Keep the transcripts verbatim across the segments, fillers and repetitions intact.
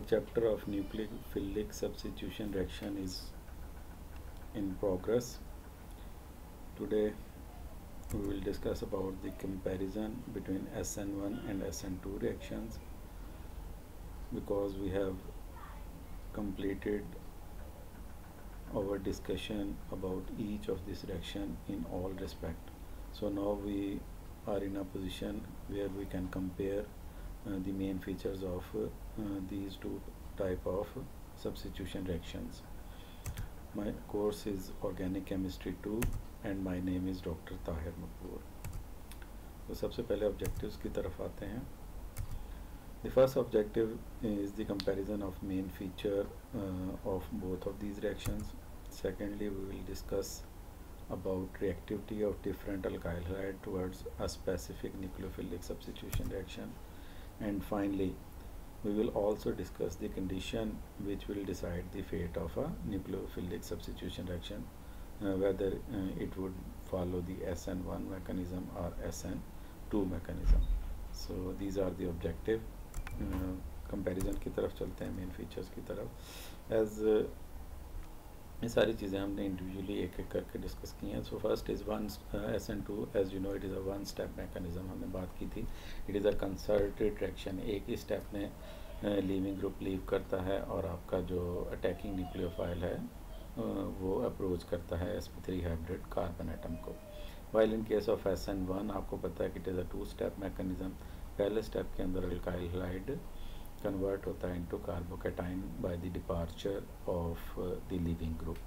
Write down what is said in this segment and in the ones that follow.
chapter of nucleophilic substitution reaction is in progress. Today we will discuss about the comparison between S N one and S N two reactions, because we have completed our discussion about each of this reaction in all respect. So now we are in a position where we can compare uh, the main features of uh, uh, these two type of substitution reactions. My course is Organic Chemistry two and my name is Doctor Tahir Maqbool. तो सबसे पहले objectives की तरफ आते हैं. The first objective is the comparison of main feature uh, of both of these reactions. Secondly, we will discuss about reactivity of different alkyl halide towards a specific nucleophilic substitution reaction. And finally, we will also discuss the condition which will decide the fate of a nucleophilic substitution reaction, uh, whether uh, it would follow the S N one mechanism or S N two mechanism. So these are the objective. uh, comparison की तरफ चलते हैं, main features की तरफ. As uh, ये सारी चीज़ें हमने इंडिविजुअली एक एक करके डिस्कस की हैं. So first is one S N two. As you know it is a one step mechanism, हमने बात की थी. It is a concerted reaction. एक ही स्टेप में लीविंग ग्रुप लीव करता है और आपका जो अटैकिंग न्यूक्लियोफाइल है uh, वो अप्रोच करता है S P three hybrid carbon atom को. While in case of S N one आपको पता है कि it is a to step mechanism. पहले स्टेप के अंदर अल्काइल हाइड कन्वर्ट होता है into carbocation by the departure of the leaving group.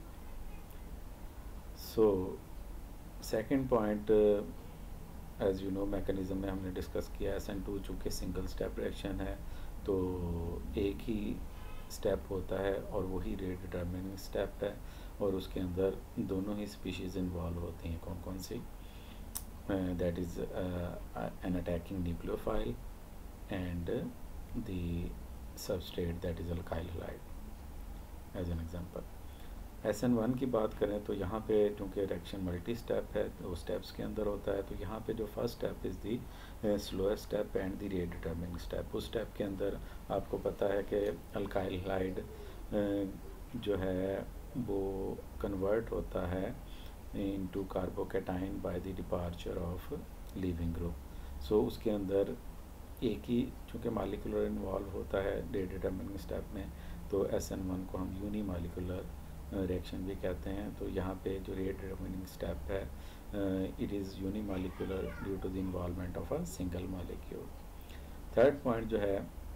So second point, as you know mechanism में हमने डिस्कस किया, एस एन टू चूँकि सिंगल स्टेप रिएक्शन है तो एक ही स्टेप होता है और वही रेट डिटर्मिनिंग स्टेप है, और उसके अंदर दोनों ही स्पीशीज़ इन्वॉल्व होती हैं. कौन कौन सी? That is an attacking nucleophile and the substrate that is alkyl halide as an example. S N one की बात करें तो यहाँ पे क्योंकि रिएक्शन मल्टी स्टेप है, तो स्टेप्स के अंदर होता है, तो यहाँ पे जो first step is the slowest step and the rate determining step. उस स्टेप के अंदर आपको पता है कि अल्काइल हाइड जो है वो कन्वर्ट होता है into carbocation by the departure of leaving group. So उसके अंदर एक ही चूँकि मालिकुलर इन्वॉल्व होता है रेट डिटर्मिनिंग स्टेप में, तो एस एन वन को हम यूनी मालिकुलर रिएक्शन भी कहते हैं. तो यहाँ पे जो रेट डिटर्मिनिंग स्टेप है it is unimolecular due to the involvement of a single molecule. Third point जो है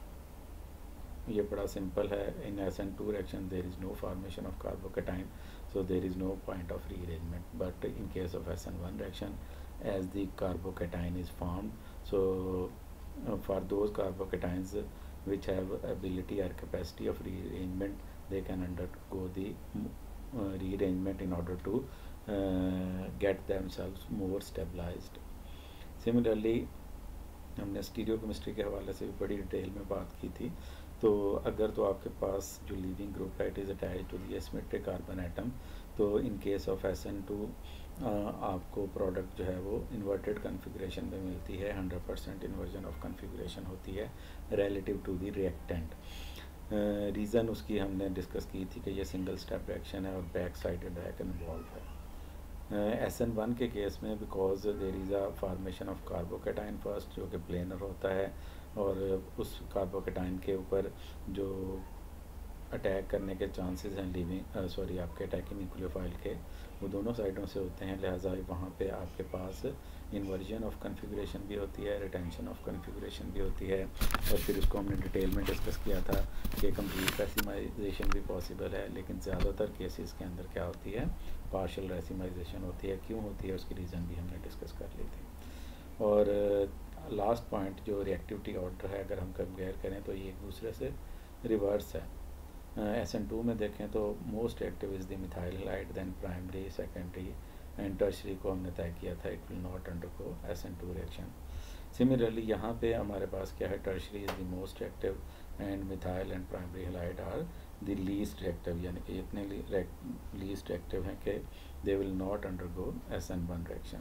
ये बड़ा सिंपल है. In S N two reaction there is no formation of carbocation, so there is no point of rearrangement. But in case of S N one reaction, as the carbocation is formed, so Uh, for those carbocations which have ability or capacity of rearrangement, they can undergo the uh, rearrangement in order to uh, get themselves more stabilized. Similarly, हमने stereochemistry के हवाले से भी बड़ी detail में बात की थी. तो अगर तो आपके पास जो लीविंग ग्रुप है it is attached to the asymmetric carbon atom, तो in case of S N two आपको प्रोडक्ट जो है वो इन्वर्टेड कन्फिग्रेशन में मिलती है. Hundred percent inversion of configuration होती है relative to the reactant. Reason उसकी हमने डिस्कस की थी कि ये सिंगल स्टेप रिएक्शन है और बैक साइडेड अटैक इन्वॉल्व है. एस एन वन के केस में because there is a formation of carbocation first जो कि प्लेनर होता है, और उस कार्बोकैटाइन के ऊपर जो अटैक करने के चांसेस हैं लीविंग सॉरी आपके अटैकिंग न्यूक्लियोफाइल के, वो दोनों साइडों से होते हैं. लिहाजा वहाँ पे आपके पास इन्वर्जन ऑफ कन्फिग्रेशन भी होती है, रिटेंशन ऑफ कन्फिग्रेशन भी होती है, और फिर उसको हमने डिटेल में डिस्कस किया था कि कंप्लीट रेसिमाइजेशन भी पॉसिबल है, लेकिन ज़्यादातर केसेस के अंदर क्या होती है, पार्शियल रेसिमाइजेशन होती है. क्यों होती है उसकी रीज़न भी हमने डिस्कस कर ली थी. और लास्ट पॉइंट जो रिएक्टिविटी ऑर्डर है, अगर हम कंपेयर करें तो ये एक दूसरे से रिवर्स है. एस एन टू में देखें तो most active is the methyl halide, then primary, secondary and tertiary को हमने तय किया था it will not undergo S N two reaction. Similarly यहाँ पे हमारे पास क्या है, tertiary is the most active and methyl and primary halide are the least active, यानी कि इतने लीस्ट एक्टिव हैं कि they will not undergo S N one reaction.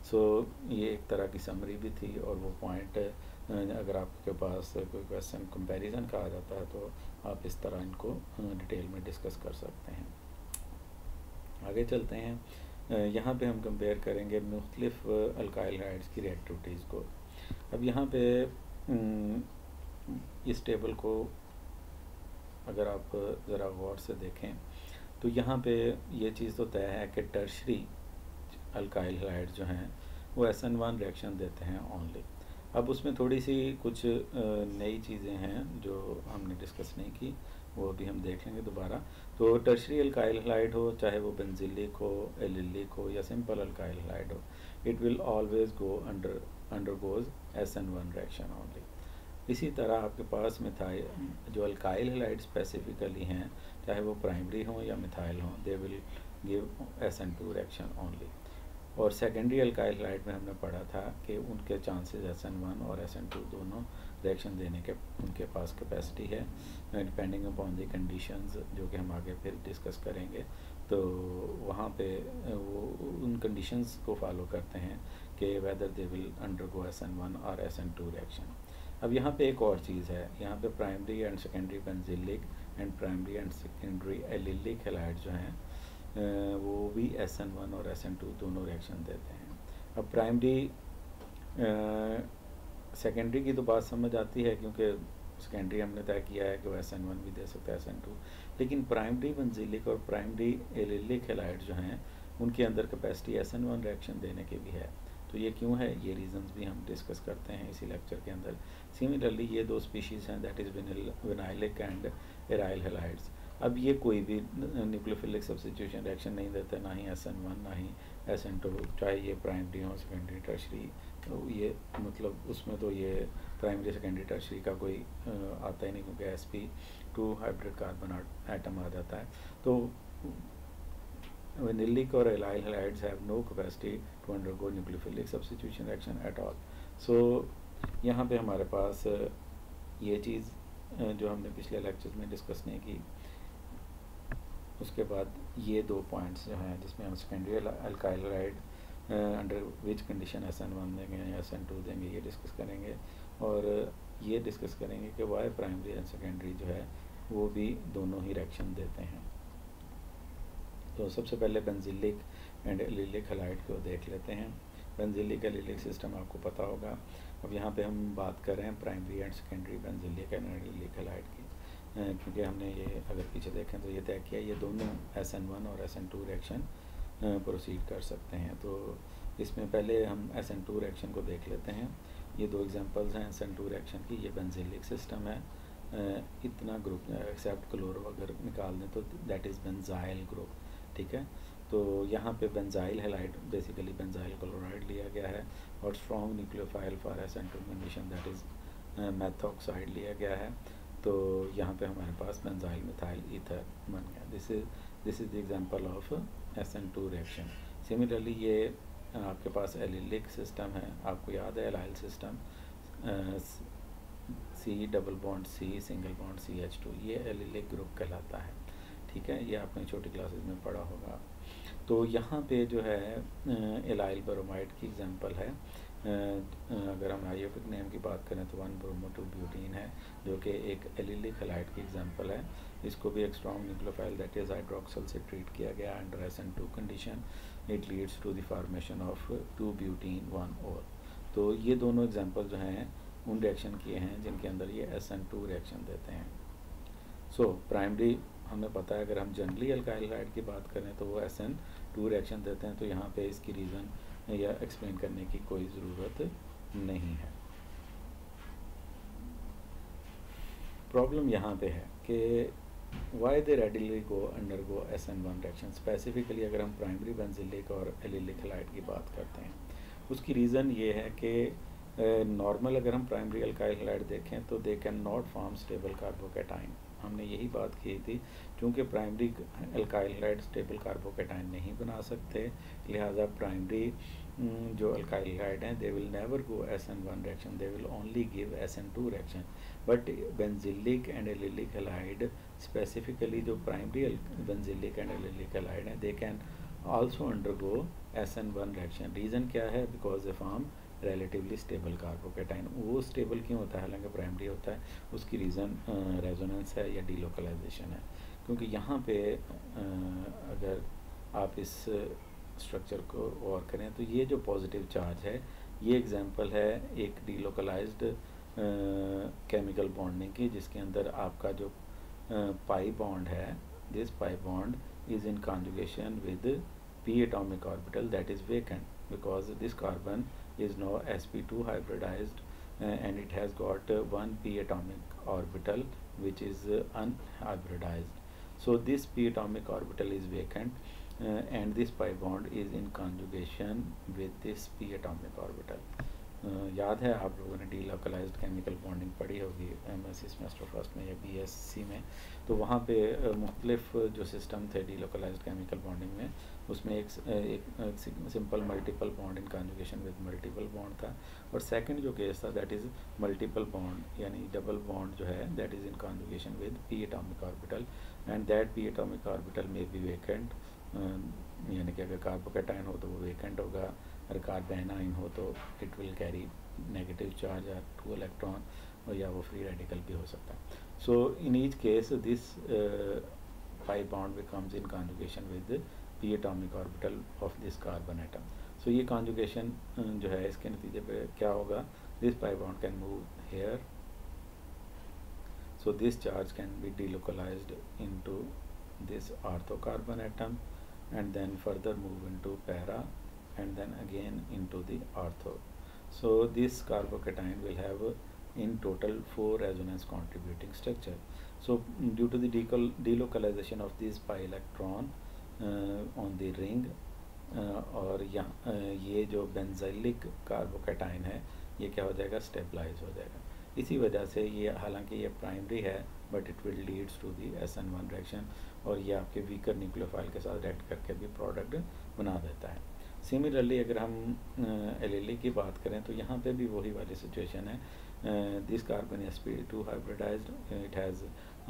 So so, ये एक तरह की समरी भी थी, और वो पॉइंट अगर आपके पास कोई क्वेश्चन कंपैरिजन का आ जाता है तो आप इस तरह इनको डिटेल में डिस्कस कर सकते हैं। आगे चलते हैं। यहाँ पे हम कंपेयर करेंगे मुख्तलिफ अल्काइल हाइड्स की रिएक्टिविटीज़ को। अब यहाँ पे इस टेबल को अगर आप ज़रा गौर से देखें तो यहाँ पे ये चीज़ तो तय है कि टर्शरी अल्काइल हाइड जो हैं वो एस एन वन रिएक्शन देते हैं ओनली। अब उसमें थोड़ी सी कुछ नई चीज़ें हैं जो हमने डिस्कस नहीं की, वो अभी हम देख लेंगे दोबारा। तो टर्शरी अल्काइल हाइड हो, चाहे वो बेंजिलिक हो, एलिलिक हो या सिंपल अल्काइल हाइड हो, it will always go under undergoes S N one reaction only. इसी तरह आपके पास मिथाइल जो अल्काइल हाइड स्पेसिफिकली हैं, चाहे वो प्राइमरी हों या मिथाइल हों, they will give S N two reaction only. और सेकेंडरी अल्काइल हाइड में हमने पढ़ा था कि उनके चांसेस एस एन वन और एस एन टू दोनों रिएक्शन देने के उनके पास कैपेसिटी है, डिपेंडिंग अपॉन दी कंडीशंस, जो कि हम आगे फिर डिस्कस करेंगे। तो वहाँ पे वो उन कंडीशंस को फॉलो करते हैं कि whether they will undergo S N one और एस एन टू रिएक्शन। अब यहाँ पे एक और चीज़ है, यहाँ पे primary and secondary benzylic and primary and secondary allylic halide जो हैं वो भी एस एन वन और एस एन टू दोनों रिएक्शन देते हैं। अब प्राइमरी सेकेंडरी की तो बात समझ आती है, क्योंकि सेकेंडरी हमने तय किया है कि वो एस एन वन भी दे सकता है, एस एन टू। लेकिन प्राइमरी बेंजिलिक और प्राइमरी एलिलिक हैलाइड जो हैं उनके अंदर capacity S N one reaction देने की भी है। तो ये क्यों है, ये रीजंस भी हम डिस्कस करते हैं इसी लेक्चर के अंदर। सिमिलरली ये दो स्पीशीज़ हैं, that is vinylic and aryl halides. अब ये कोई भी न्यूक्लियोफिलिक सब्स्टिट्यूशन रिएक्शन नहीं देते, ना ही एस एन वन ना ही एस एन टू, चाहे ये प्राइमरी हो सेकेंडरी टर्शरी। तो ये मतलब उसमें तो ये प्राइमरी सेकेंडरी टर्शरी का कोई आता ही नहीं, क्योंकि S P two hybrid carbon atom आ जाता है। तो विनाइलिक और aryl halides have no capacity to undergo nucleophilic substitution reaction at all. So यहाँ पे हमारे पास ये चीज़ जो हमने पिछले लेक्चर्स में डिस्कस नहीं की। उसके बाद ये दो पॉइंट्स जो हैं जिसमें हम secondary alkyl halide under which condition S N one देंगे या एस एन टू देंगे, ये डिस्कस करेंगे। और ये डिस्कस करेंगे कि वाई प्राइमरी एंड सेकेंडरी जो है वो भी दोनों ही रिएक्शन देते हैं। तो सबसे पहले बेंजिलिक एंड एलिलिक हैलाइड को देख लेते हैं। बेंजिलिक एलिलिक सिस्टम आपको पता होगा। अब यहाँ पे हम बात कर रहे हैं primary and secondary benzylic and allylic halide की, क्योंकि हमने ये अगर पीछे देखें तो ये तय किया ये दोनों एस एन वन और S N two reaction proceed कर सकते हैं। तो इसमें पहले हम एस एन टू रिएक्शन को देख लेते हैं। ये दो एग्जांपल्स हैं एस एन टू रिएक्शन की। ये बेंजिलिक सिस्टम है, इतना ग्रुप एक्सेप्ट क्लोरो अगर निकाल दें तो दैट इज़ बेंजाइल ग्रुप, ठीक है। तो यहाँ पे benzyl halide basically benzyl chloride लिया गया है, और strong nucleophile for S N two condition that is methoxide लिया गया है। तो यहाँ पे हमारे पास बेंजाइल मिथाइल ईथर बन गया। This is this is the example of S N two reaction. Similarly ये आपके पास एलिलिक सिस्टम है, आपको याद है allyl system, C double bond C single bond C H two, ये एलिलिक ग्रुप कहलाता है, ठीक है। ये आपने छोटी क्लासेस में पढ़ा होगा। तो यहाँ पे जो है एलाइल ब्रोमाइड की एग्जांपल है। अगर हम आयोपिक नेम की बात करें तो वन ब्रोमो टू ब्यूटीन है, जो कि एक एलिलिक हैलाइड की एग्जांपल है। इसको भी एक strong nucleophile that is hydroxyl से ट्रीट किया गया under S N two condition. It leads to the formation of two butene one और। तो ये दोनों एग्जांपल जो हैं उन रिएक्शन किए हैं जिनके अंदर ये एस एन टू रिएक्शन देते हैं। सो so, प्राइमरी हमें पता है, अगर हम जनरली अल्काइल हाइड की बात करें तो वो एस एन टू रिएक्शन देते हैं। तो यहाँ पे इसकी रीज़न या एक्सप्लेन करने की कोई ज़रूरत नहीं है। प्रॉब्लम यहाँ पे है कि why they readily go under go S N one reaction. Specifically अगर हम प्राइमरी बेंजिलिक और एलिलिक हैलाइड की बात करते हैं, उसकी रीज़न ये है कि नॉर्मल uh, अगर हम प्राइमरी अल्काइल हैलाइड देखें तो they can not form stable carbocation. हमने यही बात की थी, क्योंकि primary alkyl halide stable carbocation नहीं बना सकते, लिहाजा प्राइमरी जो अल्काइल हैलाइड हैं they will never go S N one reaction, they will only give S N two reaction. But benzylic and allylic halide specifically जो primary benzylic and allylic halide हैं they can also undergo S N one reaction. Reason क्या है? Because they form relatively stable carbocation. वो stable क्यों होता है हालांकि primary होता है? उसकी रीज़न रेजोनेंस है या डीलोकलाइजेशन है। क्योंकि यहाँ पे uh, अगर आप इस स्ट्रक्चर को और करें तो ये जो पॉजिटिव चार्ज है ये एग्जांपल है एक डीलोकलाइज्ड केमिकल बॉन्डिंग की, जिसके अंदर आपका जो पाई बॉन्ड है, this pi bond is in conjugation with p atomic orbital that is vacant, because this carbon is now s p two hybridized uh, and it has got uh, one p atomic orbital which is uh, unhybridized. So this p atomic orbital is vacant uh, and this pi bond is in conjugation with this p atomic orbital. Uh, याद है आप लोगों ने delocalised chemical bonding पढ़ी होगी M S C semester first में या B S C में, तो वहाँ पे uh, मुख्तलिफ जो सिस्टम थे डीलोकलाइज्ड केमिकल बॉन्डिंग में, उसमें एक एक simple multiple bond in conjugation with multiple bond था, और सेकंड जो केस था दैट इज़ मल्टीपल बॉन्ड यानी डबल बॉन्ड जो है that is in conjugation with P atomic orbital and that P atomic orbital में बी वेकेंट, यानी कि अगर कार्बोकेटाइन हो तो वो वेकेंट होगा, अगर कार्बेनाइन हो तो it will carry negative charge या टू इलेक्ट्रॉन, और या वो फ्री रेडिकल भी हो सकता है. So in each case this pi bond becomes in conjugation with p atomic orbital of this carbon atom. So ये conjugation जो है इसके नतीजे पे क्या होगा, this pi bond can move here, so this charge can be delocalized into this ortho carbon atom and then further move into para and then again into the ortho. So this carbocation will have in total four resonance contributing structure. So due to the delocalization of this pi electron uh, on the ring uh, और यहाँ uh, ये जो benzylic carbocation है ये क्या हो जाएगा, stabilise हो जाएगा. इसी वजह से ये हालांकि ये प्राइमरी है but it will leads to the S N one reaction, और ये आपके वीकर न्यूक्लियोफाइल के साथ रिएक्ट करके भी प्रोडक्ट बना देता है. सिमिलरली अगर हम एल एल ई की बात करें तो यहाँ पे भी वही वाली सिचुएशन है. This carbon S P two hybridized, it has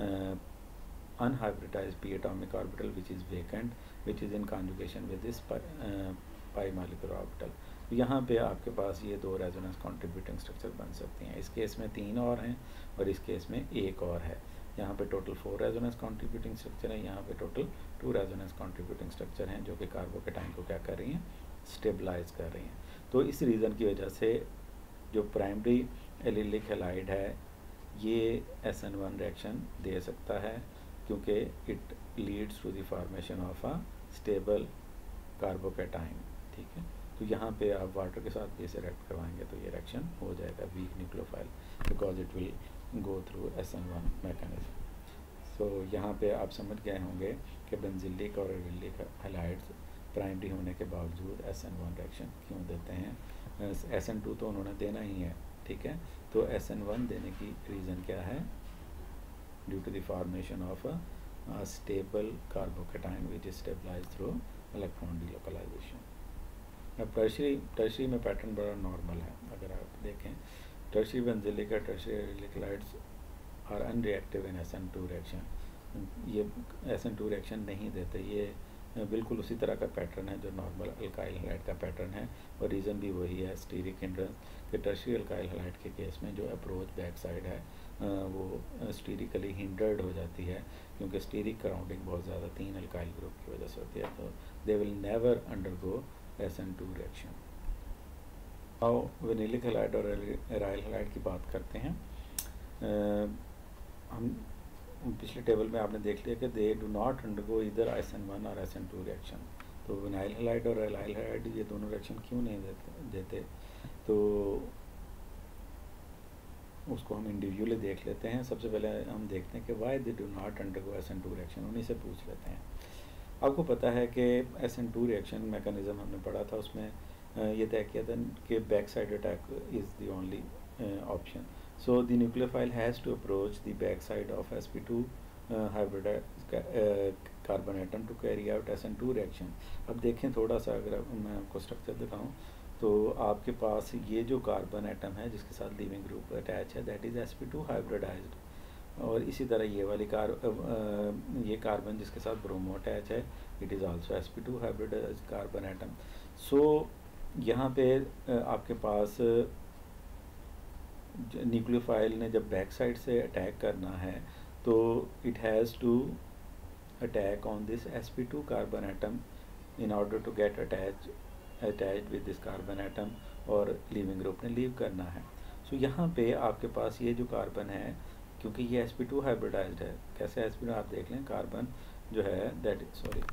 unhybridized p atomic orbital which is vacant, which is in conjugation with this pi, uh, pi molecular orbital. यहाँ पे आपके पास ये दो रेजोनेंस कॉन्ट्रीब्यूटिंग स्ट्रक्चर बन सकती हैं. इस केस में तीन और हैं और इस केस में एक और है. यहाँ पे total four resonance contributing structure है, यहाँ पे total two resonance contributing structure हैं जो कि कार्बोकेटाइन को क्या कर रही हैं, स्टेबलाइज कर रही हैं. तो इस रीज़न की वजह से जो प्राइमरी एलिलिक हैलाइड है ये एस एन वन रिएक्शन दे सकता है, क्योंकि it leads to the formation of a stable carbocation. ठीक है, तो यहाँ पे आप वाटर के साथ भी इसे रिएक्ट करवाएंगे तो ये रिएक्शन हो जाएगा weak nucleophile, because it will go through S N one mechanism. So यहाँ पे आप समझ गए होंगे कि बेंजिलिक और एलिलिक हैलाइड्स प्राइमरी होने के बावजूद एस एन वन रिएक्शन क्यों देते हैं. एस एन टू तो उन्होंने देना ही है, ठीक है, तो एस एन वन देने की रीज़न क्या है, due to the formation of a stable carbocation which is stabilize through electron delocalization. अब टर्शरी टर्शरी में पैटर्न बड़ा नॉर्मल है. अगर आप देखें टर्शरी बेंजिलिक और tertiary allylic halides are unreactive in S N two reaction. ये एस एन टू रिएक्शन नहीं देते, ये बिल्कुल उसी तरह का पैटर्न है जो नॉर्मल अल्काइल हैलाइड का पैटर्न है, और रीज़न भी वही है, स्टीरिक हिंड्रेंस. कि टर्शरी अल्काइल हैलाइड के केस में जो अप्रोच बैक साइड है वो स्टीरिकली हिंडर्ड हो जाती है, क्योंकि स्टीरिक क्राउडिंग बहुत ज़्यादा तीन अल्काइल ग्रुप की वजह से होती है, तो they will never undergo S N two reaction. आओ विनिलिक हैलाइड और एराइल हैलाइड की बात करते हैं. uh, हम पिछले टेबल में आपने देख लिया कि दे डू नॉट अंडरगो इधर एस एन वन और एस एन टू रिएक्शन. तो विनाइल हैलाइड और एलाइल हैलाइड ये दोनों रिएक्शन क्यों नहीं देते देते तो उसको हम इंडिविजुअली देख लेते हैं. सबसे पहले हम देखते हैं कि why they do not undergo S N two reaction, उन्हीं से पूछ लेते हैं. आपको पता है कि S N two reaction mechanism हमने पढ़ा था, उसमें ये तय किया था कि back side attack is the only option. So the nucleophile has to approach the back side of S P two uh, hybridized uh, carbon atom to carry out S N two reaction. अब देखें थोड़ा सा, अगर मैं आपको structure दिखाऊं तो आपके पास ये जो कार्बन एटम है जिसके साथ लीविंग ग्रुप अटैच है that is S P two hybridized, और इसी तरह ये वाली कार ये कार्बन जिसके साथ ब्रोमो अटैच है it is also S P two hybridized carbon atom. So यहाँ पे आपके पास न्यूक्लियोफाइल ने जब बैक साइड से अटैक करना है तो it has to attack on this S P two carbon atom in order to get attach attach with this carbon atom, और लिविंग ग्रुप ने लीव करना है। सो so, यहाँ पे आपके पास ये जो कार्बन है, क्योंकि ये एस पी टू हाइब्रिडाइज्ड है, कैसे एस पी टू आप देख लें, कार्बन जो है दैट सॉरी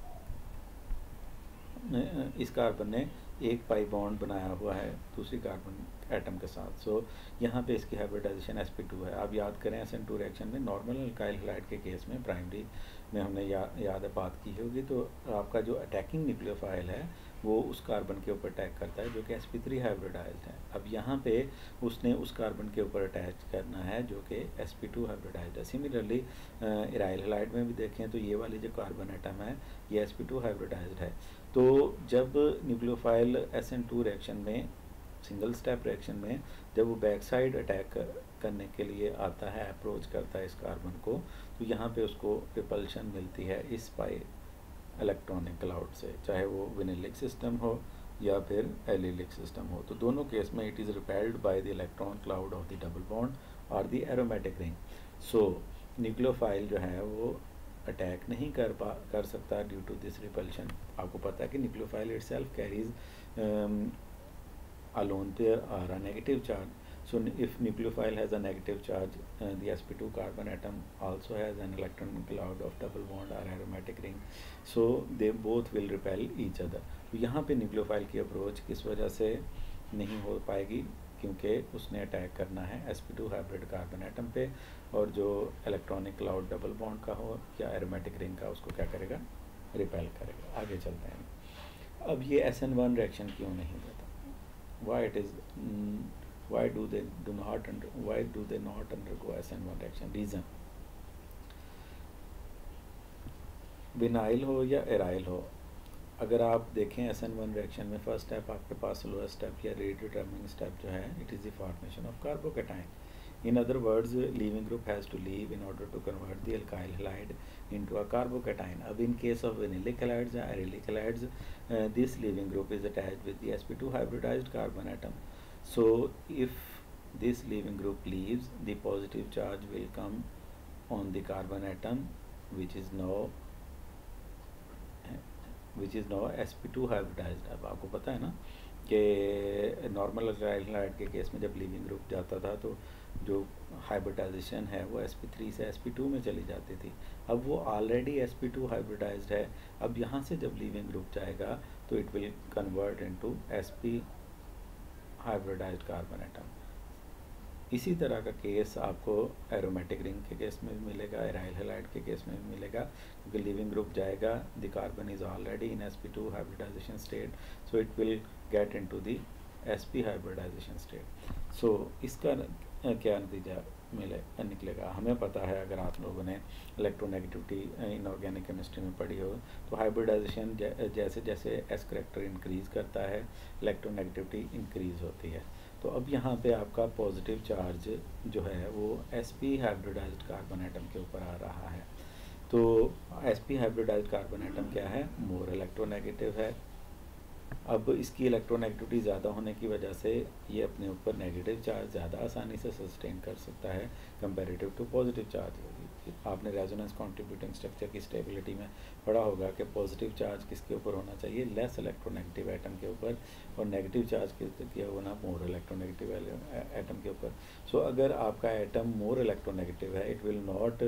इस कार्बन ने एक पाई बॉन्ड बनाया हुआ है दूसरी कार्बन एटम के साथ। सो so, यहाँ पे इसकी हाइब्रिडाइजेशन एस पी टू है। आप याद करें एस एन टू रिएक्शन में नॉर्मल अल्काइल हैलाइड के केस में प्राइमरी में हमने या, याद है बात की होगी, तो आपका जो अटैकिंग न्यूक्लियोफाइल है वो उस कार्बन के ऊपर अटैक करता है जो कि एस पी थ्री हाइब्रिडाइज्ड है। अब यहाँ पे उसने उस कार्बन के ऊपर अटैच करना है जो कि एस पी टू हाइब्रिडाइज्ड है। सिमिलरली इराइल हैलाइड में भी देखें तो ये वाली जो कार्बन एटम है ये एस पी टू हाइब्रिडाइज्ड है। तो जब nucleophile S N two reaction में, सिंगल स्टेप रिएक्शन में, जब वो बैक साइड अटैक करने के लिए आता है, अप्रोच करता है इस कार्बन को, तो यहाँ पे उसको रिपल्शन मिलती है इस पाई इलेक्ट्रॉनिक क्लाउड से, चाहे वो विनिलिक सिस्टम हो या फिर एलिलिक सिस्टम हो। तो दोनों केस में it is repelled by the electron cloud of the double bond और the aromatic ring. So nucleophile जो है वो अटैक नहीं कर पा कर सकता ड्यू टू दिस रिपल्शन। आपको पता है कि nucleophile itself carries a lone pair or a negative charge. So if nucleophile has a negative charge, uh, the s p two carbon atom also has an electron cloud of double bond or aromatic ring, so they both will repel each other. तो यहाँ पे nucleophile की approach किस वजह से नहीं हो पाएगी, क्योंकि उसने अटैक करना है S P two hybrid carbon atom पे, और जो इलेक्ट्रॉनिक क्लाउड डबल बॉन्ड का हो या एरोमेटिक रिंग का उसको क्या करेगा, रिपेल करेगा। आगे चलते हैं। अब ये एस एन वन रिएक्शन क्यों नहीं देता, why it is mm, why do they do not under why do they not undergo S N one reaction? Reason, vinyl हो या एराइल हो, अगर आप देखें एस एन वन रिएक्शन में फर्स्ट स्टेप आपके पास लोअर स्टेप या रेट डिटर्मिनिंग स्टेप जो है it is the formation of carbocation. In other words, leaving group has to leave in order to convert the alkyl halide into a carbocation. अब in case of vinylic halides or arylic halides, uh, this leaving group is attached with the s p two hybridized carbon atom. So if this leaving group leaves, the positive charge will come on the carbon atom, which is now which is now s p two hybridized. अब आपको पता है ना कि normal alkyl halide के case में जब leaving group जाता था तो जो हाइब्रिडाइजेशन है वो एस पी थ्री से एस पी टू में चली जाती थी। अब वो already S P two hybridized है, अब यहाँ से जब लीविंग ग्रुप जाएगा तो it will convert into S P hybridized carbon atom. इसी तरह का केस आपको एरोमेटिक रिंग के केस में भी मिलेगा, एराइल हैलाइड के केस में भी मिलेगा, क्योंकि लिविंग ग्रुप जाएगा, the carbon is already in S P two hybridization state, so it will get into the S P hybridization state. So इसका क्या नतीजा मिले निकलेगा, हमें पता है, अगर आप लोगों ने इलेक्ट्रोनेगेटिविटी इनऑर्गेनिक केमिस्ट्री में पढ़ी हो तो हाइब्रिडाइजेशन जैसे जैसे एस करेक्टर इंक्रीज़ करता है इलेक्ट्रोनेगेटिविटी इंक्रीज़ होती है। तो अब यहाँ पे आपका पॉजिटिव चार्ज जो है वो S P hybridized carbon atom के ऊपर आ रहा है। तो S P hybridized carbon atom क्या है, मोर इलेक्ट्रोनेगेटिव है। अब इसकी इलेक्ट्रोनेगेटिविटी ज़्यादा होने की वजह से ये अपने ऊपर नेगेटिव चार्ज ज़्यादा आसानी से सस्टेन कर सकता है कंपैरेटिव टू पॉजिटिव चार्ज। आपने रेजोनेंस कंट्रीब्यूटिंग स्ट्रक्चर की स्टेबिलिटी में पढ़ा होगा कि पॉजिटिव चार्ज किसके ऊपर होना चाहिए, लेस इलेक्ट्रोनेगेटिव एटम के ऊपर, और नेगेटिव चार्ज किसके होना, मोर इलेक्ट्रोनेगेटिव एटम के ऊपर। सो so, अगर आपका एटम मोर इलेक्ट्रोनेगेटिव है, it will not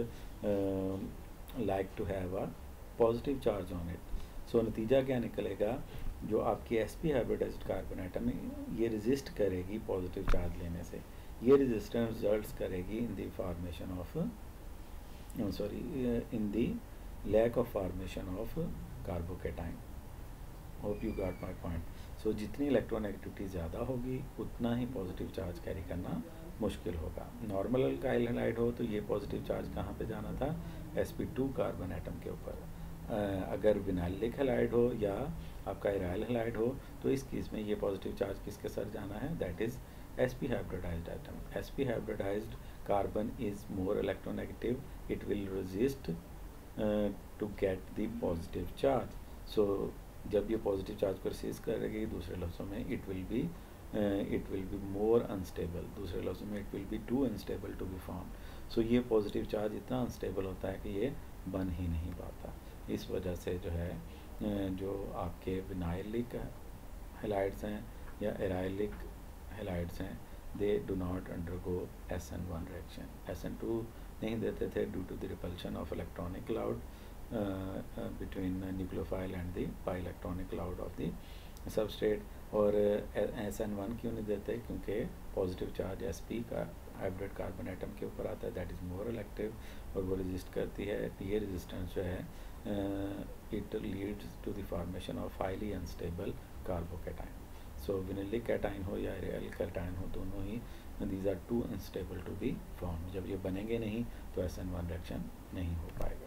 like to have a positive charge on it. So नतीजा क्या निकलेगा, जो आपकी S P hybridized carbon atom है ये रेजिस्ट करेगी पॉजिटिव चार्ज लेने से, ये रेजिस्टेंस रिजल्ट्स करेगी in the formation of sorry in the lack of formation of carbocation. Hope you got my point. So जितनी इलेक्ट्रोनेगेटिविटी ज़्यादा होगी उतना ही पॉजिटिव चार्ज कैरी करना मुश्किल होगा। नॉर्मल अल्काइल हैलाइड हो तो ये पॉजिटिव चार्ज कहाँ पे जाना था, S P two carbon atom के ऊपर। अगर विनाइलिक हैलाइड हो या आपका इराइल हैलाइड हो तो इस केस में ये पॉजिटिव चार्ज किसके साथ जाना है, that is S P hybridized atom. S P hybridized carbon is more electronegative, it will resist to get the positive charge. So जब ये पॉजिटिव चार्ज परसिस्ट करेगी, दूसरे लफ्ज़ों में it will be it will be more unstable, दूसरे लफ्ज़ों में it will be too unstable to be form. So ये पॉजिटिव चार्ज इतना अनस्टेबल होता है कि ये बन ही नहीं पाता। इस वजह से जो है uh, जो आपके विनाइलिक हैलाइड्स हैं या एराइलिक हैलाइड्स हैं, they do not undergo S N one reaction. S N two नहीं देते थे due to the repulsion of electronic cloud between nucleophile and the pi electronic cloud of the substrate. और S N one क्यों नहीं देते? क्योंकि positive charge S P का hybrid carbon atom के ऊपर आता है, दैट इज़ मोर इलेक्टिव और वो रेजिस्ट करती है। ये रेजिस्टेंस जो है it leads to the formation of highly unstable carbocation. So vinylic cation हो या एराइल कैटाइन हो, दोनों ही these are too unstable to be form. जब ये बनेंगे नहीं तो एस एन वन रिएक्शन नहीं हो पाएगा।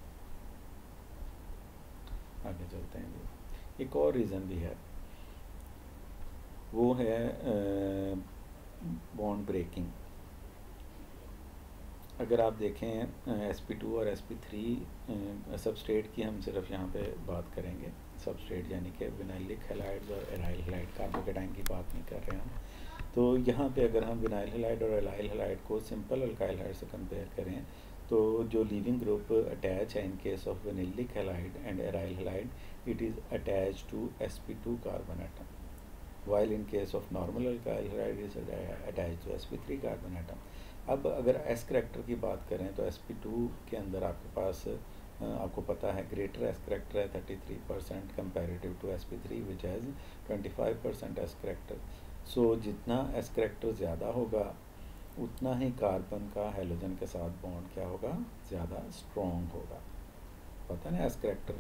आगे चलते हैं जी। एक और रीज़न भी है, वो है बॉन्ड ब्रेकिंग। अगर आप देखें एस पी टू और एस पी थ्री सबस्ट्रेट की हम सिर्फ यहाँ पे बात करेंगे, सबस्ट्रेट यानी कि विनाइलिक हैलाइड्स और एराइल हैलाइड, कार्बोकैटाइन की बात नहीं कर रहे हैं हम। तो यहाँ पे अगर हम विनाइल हैलाइड और एराइल हैलाइड को सिंपल अल्काइल हैलाइड से कंपेयर करें तो जो लीविंग ग्रुप अटैच है in case of vinylic halide and aryl halide, it is attach to S P two carbon atom, while in case of normal alkyl halide is attached to S P three carbon atom. अब अगर S character की बात करें तो S P to के अंदर आपके पास आपको पता है ग्रेटर एस करेक्टर है thirty three percent comparative to S P three which has twenty five percent S character. So जितना एस करेक्टर ज़्यादा होगा उतना ही कार्बन का हेलोजन के साथ बॉन्ड क्या होगा, ज़्यादा स्ट्रॉन्ग होगा। पता है ना, एस करेक्टर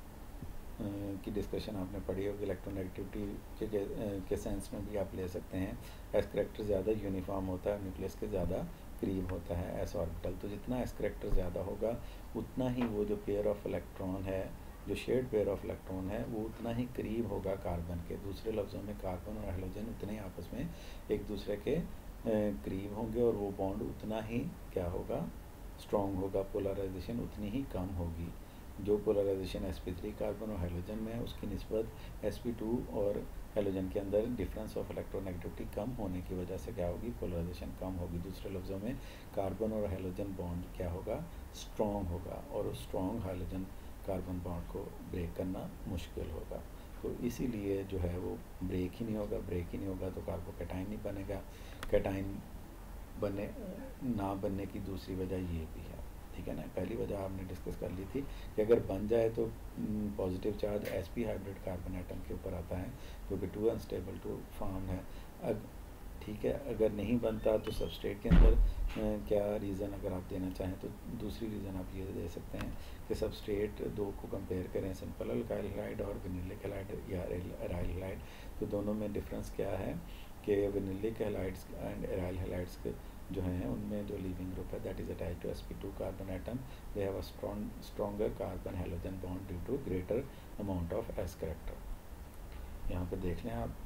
की डिस्कशन आपने पढ़ी होगी, इलेक्ट्रोनेगेटिविटी के, के के सेंस में भी आप ले सकते हैं। एस करेक्टर ज़्यादा यूनिफॉर्म होता है, न्यूक्लियस के ज़्यादा करीब होता है एस ऑर्बिटल। तो जितना एस करेक्टर ज़्यादा होगा उतना ही वो जो पेयर ऑफ इलेक्ट्रॉन है, जो शेयर्ड पेयर ऑफ इलेक्ट्रॉन है, वो उतना ही करीब होगा कार्बन के। दूसरे लफ्ज़ों में कार्बन और हाइड्रोजन उतने ही आपस में एक दूसरे के करीब होंगे और वो बॉन्ड उतना ही क्या होगा, स्ट्रॉन्ग होगा। पोलराइजेशन उतनी ही कम होगी। जो polarization S P three carbon और हाइड्रोजन में है उसकी निस्बत एस पी टू और हाइड्रोजन के अंदर डिफरेंस ऑफ इलेक्ट्रोनेगेटिविटी कम होने की वजह से क्या होगी, पोलराइजेशन कम होगी। दूसरे लफ्ज़ों में कार्बन और हाइड्रोजन बॉन्ड क्या होगा, स्ट्रॉन्ग होगा और उस स्ट्रॉन्ग हाइड्रोजन कार्बन बॉन्ड को ब्रेक करना मुश्किल होगा। तो इसीलिए जो है वो ब्रेक ही नहीं होगा। ब्रेक ही नहीं होगा तो कार्बोकैटाइन नहीं बनेगा। कैटाइन बने ना बनने की दूसरी वजह ये भी है, ठीक है ना। पहली वजह आपने डिस्कस कर ली थी कि अगर बन जाए तो positive charge S P hybrid carbon atom के ऊपर आता है क्योंकि टू अनस्टेबल टू फॉर्म है। अग ठीक है, अगर नहीं बनता तो सबस्ट्रेट के अंदर आ, क्या रीज़न अगर आप देना चाहें तो दूसरी रीज़न आप ये दे सकते हैं कि सबस्ट्रेट दो को कंपेयर करें, सिंपल अल्काइल हैलाइड और विनिलिक हैलाइड या एराइल हैलाइड, तो दोनों में डिफरेंस क्या है कि vinylic halides and aryl halides के जो हैं उनमें जो लीविंग ग्रुप है that is attach to S P two carbon atom, they have a strong stronger carbon hydrogen bond due to greater amount of S character. यहाँ पे देख लें आप,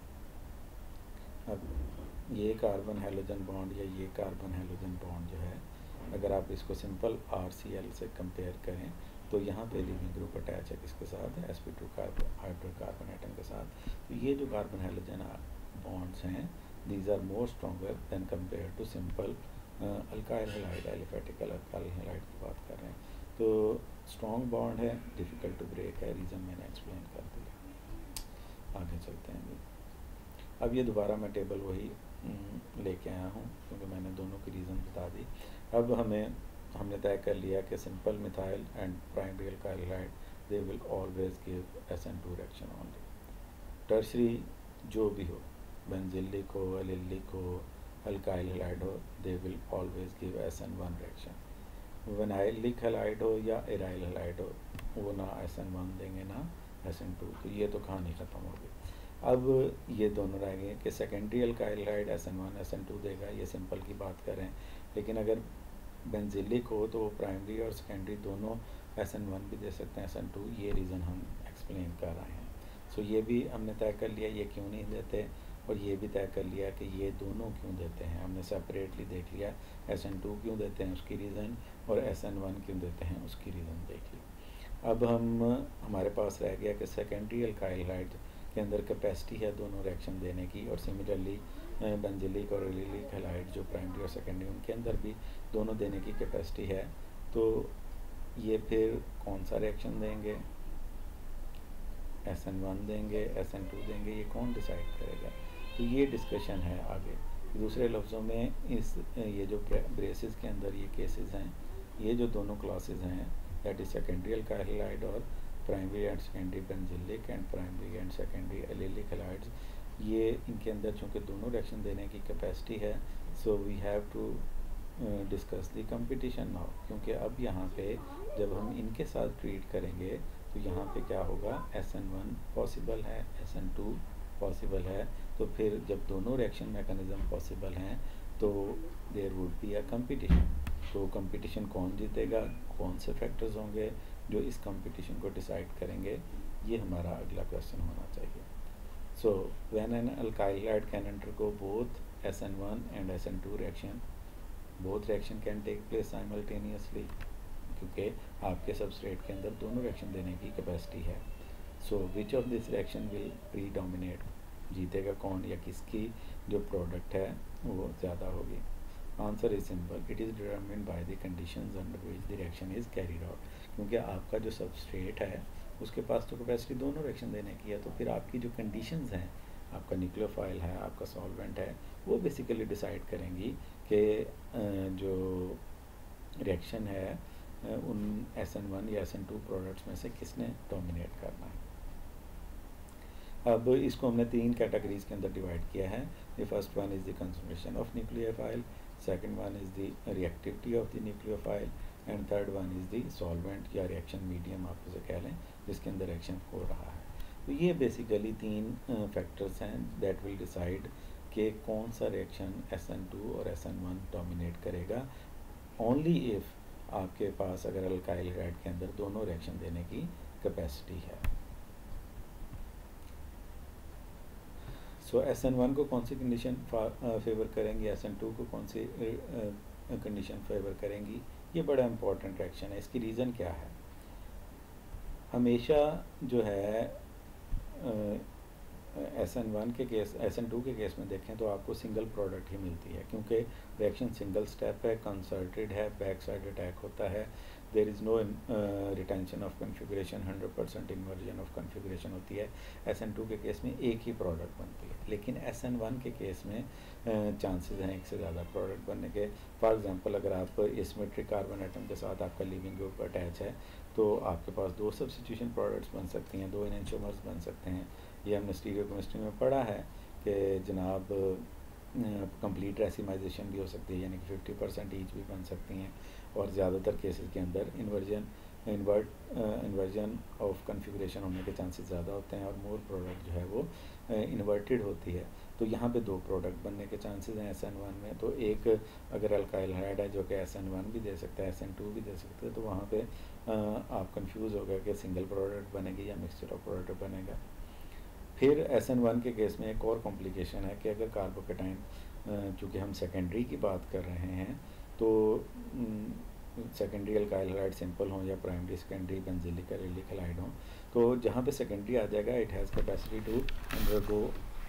अब ये कार्बन हाइड्रोजन बॉन्ड या ये कार्बन हाइड्रोजन बॉन्ड जो है, अगर आप इसको सिंपल आर सी एल से कंपेयर करें तो यहाँ पे लिविंग ग्रुप अटैच है किसके साथ, S P two carbon hydrogen carbon atom के साथ। तो ये जो कार्बन हाइड्रोजन बॉन्ड्स हैं these are more stronger than compared to simple uh, alkyl halide, aliphatic alkyl halide की बात कर रहे हैं। तो strong bond है, difficult to break है, रीज़न मैंने एक्सप्लेन कर दिया। आगे चलते हैं जी। अब ये दोबारा मैं टेबल वही लेके आया हूँ क्योंकि मैंने दोनों की रीज़न बता दी। अब हमें हमने तय कर लिया कि simple methyl and primary alkyl halide they will always give S N two reaction only. Tertiary जो भी हो, बेंजिलिक हो, एलिलिक हो, अल्काइल हैलाइड हो, they will always give S N one reaction. Vinylic halide हो या एराइल हैलाइड हो, वो ना एस एन वन देंगे ना एस एन टू। तो ये तो कहानी ख़त्म हो गई। अब ये दोनों रह गए कि secondary alkyl halide S N one S N two देगा, ये सिंपल की बात करें। लेकिन अगर बेंजिलिक हो तो वो प्राइमरी और सेकेंडरी दोनों एस एन वन भी दे सकते हैं, एस एन टू। ये रीज़न हम एक्सप्लेन कर रहे हैं। सो ये भी हमने तय कर लिया ये क्यों नहीं देते, और ये भी तय कर लिया कि ये दोनों क्यों देते हैं। हमने सेपरेटली देख लिया एस एन टू क्यों देते हैं उसकी रीज़न, और एस एन वन क्यों देते हैं उसकी रीज़न देख ली। अब हम हमारे पास रह गया कि सेकेंडरी अल्काइल हाइड के अंदर कैपेसिटी है दोनों रिएक्शन देने की, और सिमिलरली बेंजिलिक और एलिलिक हैलाइड जो प्राइमरी और सेकेंडरी उनके अंदर भी दोनों देने की कैपेसिटी है। तो ये फिर कौन सा रिएक्शन देंगे, एस एन वन देंगे, एस एन टू देंगे, ये कौन डिसाइड करेगा? तो ये डिस्कशन है आगे। दूसरे लफ्ज़ों में इस ये जो ब्रेसिस के अंदर ये केसेस हैं, ये जो दोनों क्लासेस हैं, that is secondary alkyl halide और primary and secondary benzylic and primary and secondary allylic halides, ये इनके अंदर चूँकि दोनों रिएक्शन देने की कैपेसिटी है, so we have to discuss the competition now. क्योंकि अब यहाँ पे जब हम इनके साथ ट्रीट करेंगे तो यहाँ पे क्या होगा, एस एन वन पॉसिबल है, एस एन टू पॉसिबल है। तो फिर जब दोनों रिएक्शन मैकेनिज्म पॉसिबल हैं तो there would be a competition. तो कंपटीशन कौन जीतेगा, कौन से फैक्टर्स होंगे जो इस कंपटीशन को डिसाइड करेंगे, ये हमारा अगला क्वेश्चन होना चाहिए। So when an alkyl halide can undergo both S N one and S N two reaction, both reaction can take place simultaneously, क्योंकि आपके सबस्ट्रेट के अंदर दोनों रिएक्शन देने की कैपेसिटी है। So which of this reaction will predominate, जीतेगा कौन, या किसकी जो प्रोडक्ट है वो ज़्यादा होगी? Answer is simple, it is determined by the conditions under which the reaction is carried out. क्योंकि आपका जो सबस्ट्रेट है उसके पास तो कैपेसिटी दोनों रिएक्शन देने की है, तो फिर आपकी जो कंडीशंस हैं, आपका न्यूक्लियोफाइल है, आपका सॉल्वेंट है, वो बेसिकली डिसाइड करेंगी कि जो रिएक्शन है उन एस एन वन या एस एन टू प्रोडक्ट्स में से किसने डोमिनेट करना है। अब इसको हमने तीन कैटेगरीज के अंदर डिवाइड किया है। The first one is the concentration of nucleophile, second one is the reactivity of the nucleophile, and third one is the solvent या रिएक्शन मीडियम आप उसे कह लें जिसके अंदर रिएक्शन हो रहा है। तो ये बेसिकली तीन फैक्टर्स हैं दैट विल डिसाइड कि कौन सा रिएक्शन एस एन टू और एस एन वन डोमिनेट करेगा, ओनली इफ़ आपके पास अगर अल्काइल हैलाइड के अंदर दोनों रिएक्शन देने की कैपेसिटी है। सो एस एन वन को कौन सी कंडीशन फेवर करेंगी, एस एन टू को कौन सी कंडीशन फेवर करेंगी, ये बड़ा इंपॉर्टेंट रिएक्शन है। इसकी रीज़न क्या है? हमेशा जो है एस एन वन के केस, एस एन टू के केस में देखें तो आपको सिंगल प्रोडक्ट ही मिलती है, क्योंकि रिएक्शन सिंगल स्टेप है, कंसर्टेड है, बैक साइड अटैक होता है, there is no retention of configuration, hundred percent inversion of configuration होती है। एस एन टू के केस में एक ही प्रोडक्ट बनती है, लेकिन एस एन वन के केस में चांसेस हैं एक से ज़्यादा प्रोडक्ट बनने के। फॉर एग्जांपल, अगर आप एसिमेट्रिक कार्बन एटम के साथ आपका लीविंग ग्रुप अटैच है तो आपके पास दो सब्स्टिट्यूशन प्रोडक्ट्स बन सकती हैं, दो एनेंटियोमर्स बन सकते हैं। ये हमने स्टीरियोकेमिस्ट्री में पढ़ा है कि जनाब कंप्लीट रेसिमाइजेशन भी हो सकती है, यानी कि फिफ्टी परसेंट ईच भी बन सकती हैं, और ज़्यादातर केसेस के अंदर inversion invert inversion of configuration होने के चांसेस ज़्यादा होते हैं, और मोर प्रोडक्ट जो है वो इन्वर्टेड होती है। तो यहाँ पे दो प्रोडक्ट बनने के चांसेस हैं एस एन वन में। तो एक अगर अल्काइल हैलाइड है जो कि एस एन वन भी दे सकता है, एस एन टू भी दे सकता है, तो वहाँ पे आ, आप कंफ्यूज हो गए कि सिंगल प्रोडक्ट बनेगी या मिक्सचर ऑफ प्रोडक्ट बनेगा। फिर एस एन वन के केस में एक और कॉम्प्लिकेशन है कि अगर कार्बोकेटाइन, चूँकि हम सेकेंडरी की बात कर रहे हैं, तो सेकेंडरी अल्काइल हैलाइड सिंपल हों या primary secondary benzylic allylic halide हों, तो जहाँ पे सेकेंडरी आ जाएगा it has capacity to undergo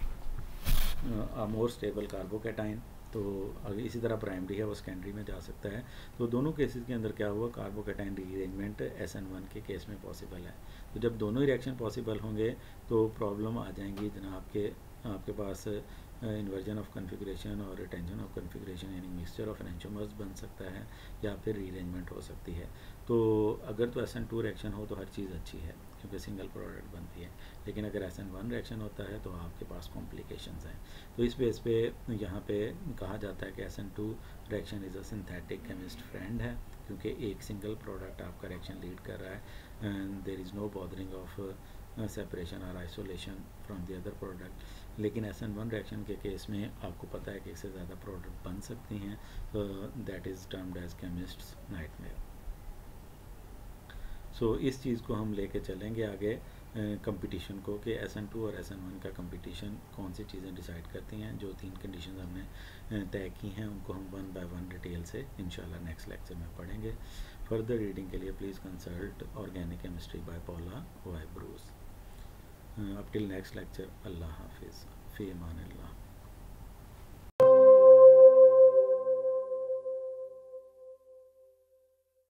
a more stable carbocation. तो अगर इसी तरह प्राइमरी है वो सेकेंडरी में जा सकता है। तो दोनों केसेस के अंदर क्या हुआ, carbocation rearrangement S N one के केस में पॉसिबल है। तो जब दोनों ही रिएक्शन पॉसिबल होंगे तो प्रॉब्लम आ जाएंगी जनाब के आपके पास इन्वर्जन ऑफ कन्फिगरेशन और रिटेंशन ऑफ कन्फिगरेशन, यानी मिक्सचर ऑफ एनेंटियोमर्स बन सकता है या फिर रीअरेंजमेंट हो सकती है। तो अगर तो एस एन टू रिएक्शन हो तो हर चीज़ अच्छी है क्योंकि सिंगल प्रोडक्ट बनती है, लेकिन अगर एस एन वन रिएक्शन होता है तो आपके पास कॉम्प्लिकेशंस हैं। तो इस बेस पे यहाँ पे कहा जाता है कि S N two reaction is a synthetic chemist friend है, क्योंकि एक सिंगल प्रोडक्ट आपका रिएक्शन लीड कर रहा है and there is no bothering of separation और isolation from the other product. लेकिन एस एन वन रिएक्शन के केस में आपको पता है कि इससे ज़्यादा प्रोडक्ट बन सकती हैं, that is termed as chemists nightmare. So इस चीज़ को हम लेके चलेंगे आगे कंपटीशन को कि एस एन टू और एस एन वन का कंपटीशन कौन सी चीज़ें डिसाइड करती हैं। जो तीन कंडीशन हमने तय की हैं उनको हम वन बाय वन डिटेल से इंशाल्लाह नेक्स्ट लेक्चर में पढ़ेंगे। फर्दर रीडिंग के लिए please consult organic chemistry by Paula Y Bruice. Up till next lecture, अल्लाह हाफिज़, फ़ी अमान अल्लाह।